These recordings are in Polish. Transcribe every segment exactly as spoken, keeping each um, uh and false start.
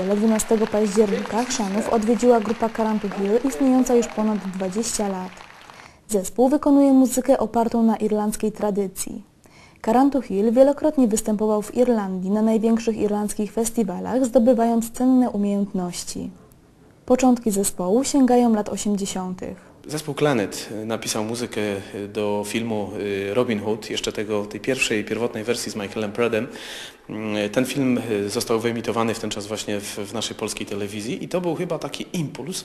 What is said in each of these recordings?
niedzielę dwunastego października Chrzanów odwiedziła grupa Karantu Hill istniejąca już ponad dwadzieścia lat. Zespół wykonuje muzykę opartą na irlandzkiej tradycji. Karantu Hill wielokrotnie występował w Irlandii na największych irlandzkich festiwalach, zdobywając cenne umiejętności. Początki zespołu sięgają lat osiemdziesiątych. Zespół Clannad napisał muzykę do filmu Robin Hood, jeszcze tego, tej pierwszej, pierwotnej wersji z Michaelem Pradem. Ten film został wyemitowany w ten czas właśnie w, w naszej polskiej telewizji i to był chyba taki impuls,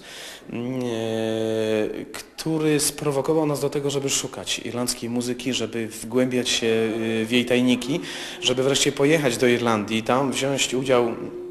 który sprowokował nas do tego, żeby szukać irlandzkiej muzyki, żeby wgłębiać się w jej tajniki, żeby wreszcie pojechać do Irlandii, tam wziąć udział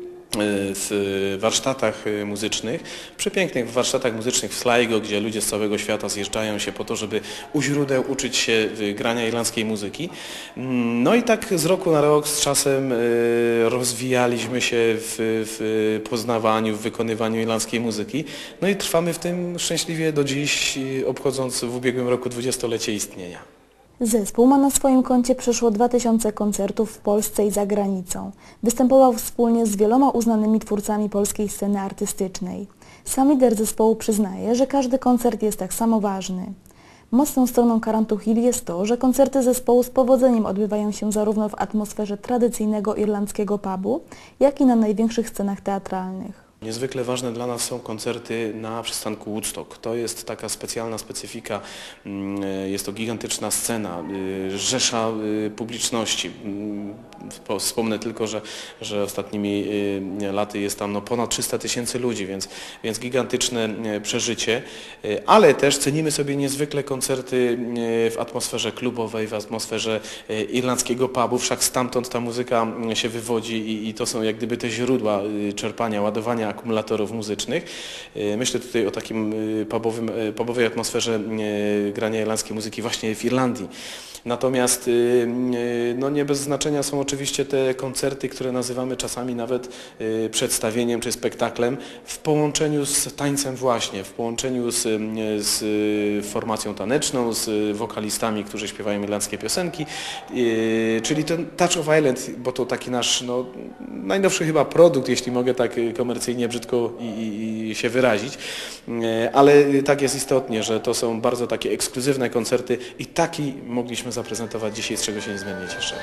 w warsztatach muzycznych, przepięknych warsztatach muzycznych w Sligo, gdzie ludzie z całego świata zjeżdżają się po to, żeby u źródeł uczyć się grania irlandzkiej muzyki. No i tak z roku na rok z czasem rozwijaliśmy się w, w poznawaniu, w wykonywaniu irlandzkiej muzyki. No i trwamy w tym szczęśliwie do dziś, obchodząc w ubiegłym roku dwudziestolecie istnienia. Zespół ma na swoim koncie przeszło dwa tysiące koncertów w Polsce i za granicą. Występował wspólnie z wieloma uznanymi twórcami polskiej sceny artystycznej. Sam lider zespołu przyznaje, że każdy koncert jest tak samo ważny. Mocną stroną Karantu Hill jest to, że koncerty zespołu z powodzeniem odbywają się zarówno w atmosferze tradycyjnego irlandzkiego pubu, jak i na największych scenach teatralnych. Niezwykle ważne dla nas są koncerty na przystanku Woodstock. To jest taka specjalna specyfika, jest to gigantyczna scena, rzesza publiczności. Wspomnę tylko, że, że ostatnimi laty jest tam no ponad trzysta tysięcy ludzi, więc, więc gigantyczne przeżycie, ale też cenimy sobie niezwykle koncerty w atmosferze klubowej, w atmosferze irlandzkiego pubu, wszak stamtąd ta muzyka się wywodzi i, i to są jak gdyby te źródła czerpania, ładowania akumulatorów muzycznych. Myślę tutaj o takim pubowym, pubowej atmosferze grania irlandzkiej muzyki właśnie w Irlandii. Natomiast no nie bez znaczenia są oczywiście te koncerty, które nazywamy czasami nawet przedstawieniem czy spektaklem w połączeniu z tańcem właśnie, w połączeniu z, z formacją taneczną, z wokalistami, którzy śpiewają irlandzkie piosenki, czyli ten Touch of Ireland, bo to taki nasz no, najnowszy chyba produkt, jeśli mogę tak komercyjnie brzydko i, i, i się wyrazić, ale tak jest istotnie, że to są bardzo takie ekskluzywne koncerty i taki mogliśmy zaprezentować dzisiaj, z czego się niezmiennie cieszę.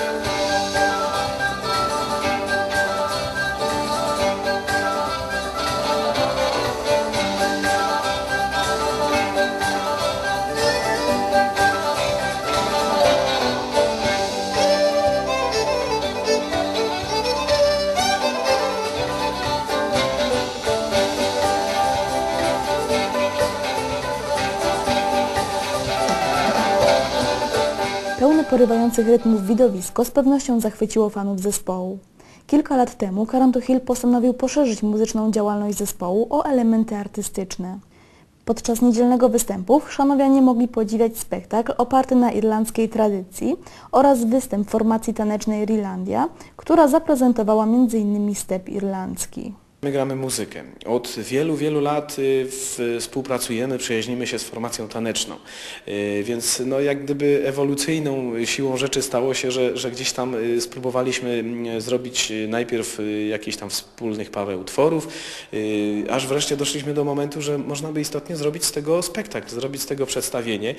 Pełne porywających rytmów widowisko z pewnością zachwyciło fanów zespołu. Kilka lat temu Karantu Hill postanowił poszerzyć muzyczną działalność zespołu o elementy artystyczne. Podczas niedzielnego występu chrzanowianie mogli podziwiać spektakl oparty na irlandzkiej tradycji oraz występ formacji tanecznej Irlandia, która zaprezentowała między innymi step irlandzki. My gramy muzykę. Od wielu, wielu lat współpracujemy, przyjaźnimy się z formacją taneczną, więc no jak gdyby ewolucyjną siłą rzeczy stało się, że, że gdzieś tam spróbowaliśmy zrobić najpierw jakichś tam wspólnych parę utworów, aż wreszcie doszliśmy do momentu, że można by istotnie zrobić z tego spektakl, zrobić z tego przedstawienie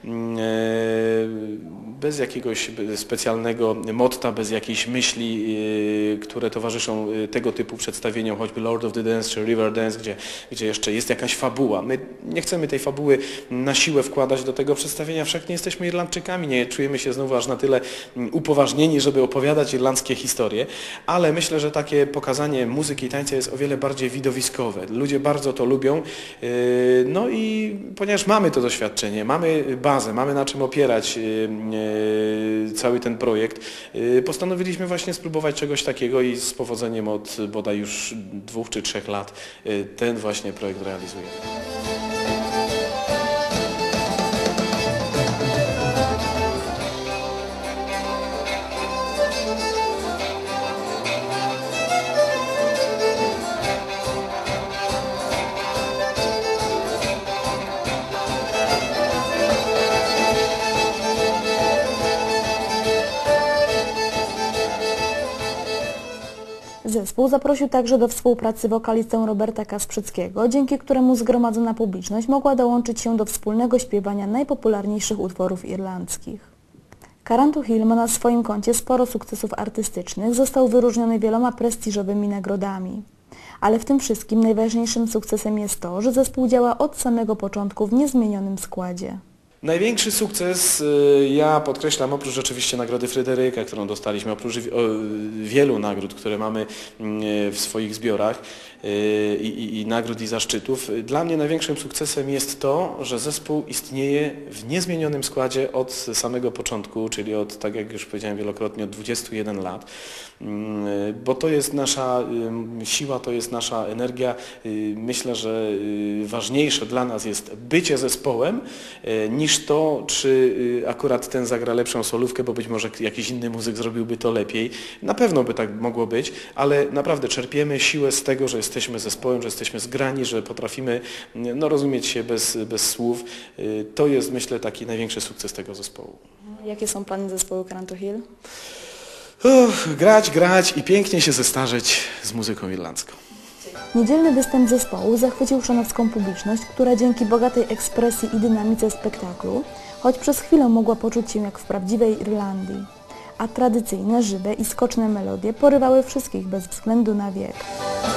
bez jakiegoś specjalnego motta, bez jakiejś myśli, które towarzyszą tego typu przedstawieniom, choć Lord of the Dance czy River Dance, gdzie, gdzie jeszcze jest jakaś fabuła. My nie chcemy tej fabuły na siłę wkładać do tego przedstawienia, wszak nie jesteśmy Irlandczykami, nie czujemy się znowu aż na tyle upoważnieni, żeby opowiadać irlandzkie historie, ale myślę, że takie pokazanie muzyki i tańca jest o wiele bardziej widowiskowe. Ludzie bardzo to lubią, no i ponieważ mamy to doświadczenie, mamy bazę, mamy na czym opierać cały ten projekt, postanowiliśmy właśnie spróbować czegoś takiego i z powodzeniem od bodaj już dwóch czy trzech lat ten właśnie projekt realizujemy. Zespół zaprosił także do współpracy wokalistę Roberta Kasprzyckiego, dzięki któremu zgromadzona publiczność mogła dołączyć się do wspólnego śpiewania najpopularniejszych utworów irlandzkich. Caranto Hill ma na swoim koncie sporo sukcesów artystycznych, został wyróżniony wieloma prestiżowymi nagrodami. Ale w tym wszystkim najważniejszym sukcesem jest to, że zespół działa od samego początku w niezmienionym składzie. Największy sukces, ja podkreślam, oprócz oczywiście Nagrody Fryderyka, którą dostaliśmy, oprócz wielu nagród, które mamy w swoich zbiorach i, i, i nagród i zaszczytów, dla mnie największym sukcesem jest to, że zespół istnieje w niezmienionym składzie od samego początku, czyli od, tak jak już powiedziałem wielokrotnie, od dwudziestu jeden lat, bo to jest nasza siła, to jest nasza energia. Myślę, że ważniejsze dla nas jest bycie zespołem niż to, czy akurat ten zagra lepszą solówkę, bo być może jakiś inny muzyk zrobiłby to lepiej. Na pewno by tak mogło być, ale naprawdę czerpiemy siłę z tego, że jesteśmy zespołem, że jesteśmy zgrani, że potrafimy no, rozumieć się bez, bez słów. To jest, myślę, taki największy sukces tego zespołu. Jakie są plany zespołu Caranto Hill? Uff, grać, grać i pięknie się zestarzeć z muzyką irlandzką. Niedzielny występ zespołu zachwycił szanowską publiczność, która dzięki bogatej ekspresji i dynamice spektaklu, choć przez chwilę mogła poczuć się jak w prawdziwej Irlandii. A tradycyjne, żywe i skoczne melodie porywały wszystkich bez względu na wiek.